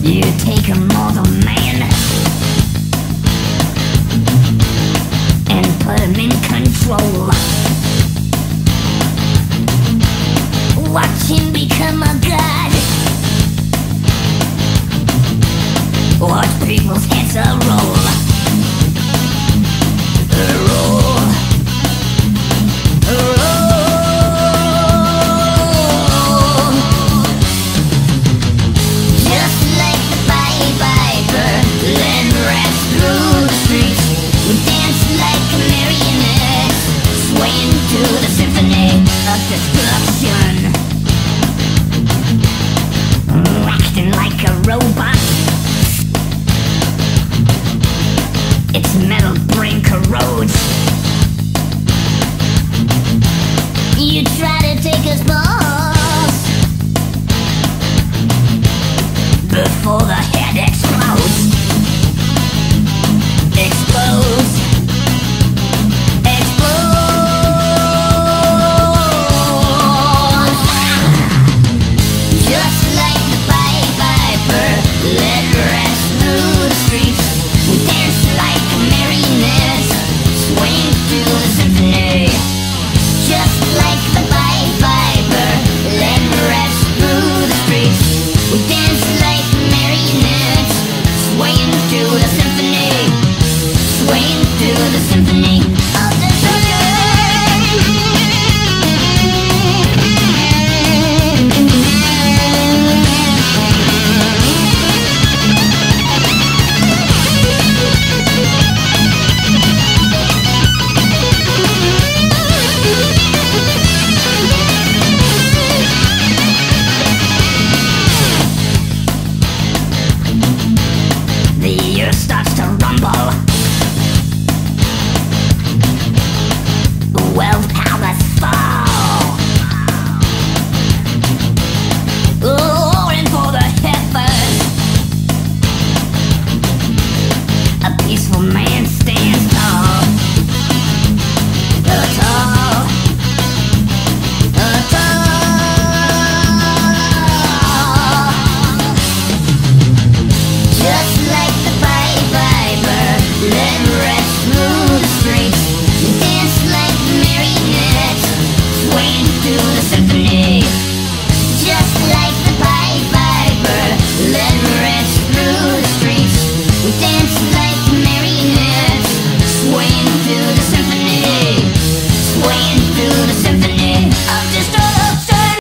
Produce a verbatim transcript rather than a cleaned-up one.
You take a mortal man and put him in control. Watch him become a god. Watch people's heads a roll. A roll. A roll. Just like the Pied Piper, then rats through the streets. We dance like a marionette, swaying to the symphony of destruction. Acting like a robot. Its metal brain corrodes. You try to take us balls before the head explodes. Explodes. Explodes. Just like the Pied Piper, let